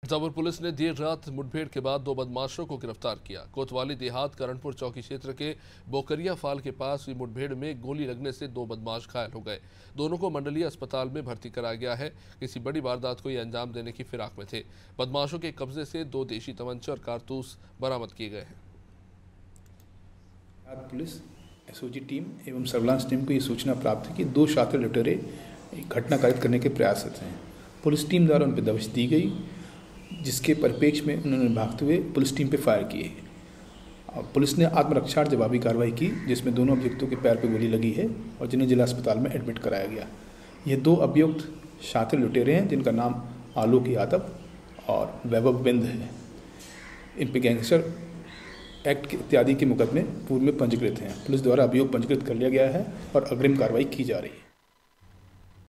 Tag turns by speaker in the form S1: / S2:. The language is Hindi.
S1: जबलपुर पुलिस ने देर रात मुठभेड़ के बाद 2 बदमाशों को गिरफ्तार किया। कोतवाली देहात करणपुर चौकी क्षेत्र के बोकरिया फाल के पास हुई मुठभेड़ में गोली लगने से 2 बदमाश घायल हो गए। दोनों को मंडलीय अस्पताल में भर्ती कराया गया है। किसी बड़ी वारदात को ये अंजाम देने की फिराक में थे। बदमाशों के कब्जे से 2 देशी तमंचे और कारतूस बरामद किए गए हैं।
S2: पुलिस एसओजी टीम एवं सर्विलांस टीम को ये सूचना प्राप्त है कि 2 शातिर लुटेरे घटना कारित करने के प्रयासरत हैं। पुलिस टीम द्वारा उन पर दबिश दी गई, जिसके परिप्रेक्ष्य में उन्होंने भागते हुए पुलिस टीम पर फायर किए। पुलिस ने आत्मरक्षार्थ जवाबी कार्रवाई की, जिसमें दोनों अभियुक्तों के पैर पर गोली लगी है और जिन्हें जिला अस्पताल में एडमिट कराया गया। ये 2 अभियुक्त शातिर लुटेरे हैं, जिनका नाम आलोक यादव और वैभव बिंद है। इन पर गैंगस्टर एक्ट इत्यादि के मुकदमे पूर्व में पंजीकृत हैं। पुलिस द्वारा अभियोग पंजीकृत कर लिया गया है और अग्रिम कार्रवाई की जा रही है।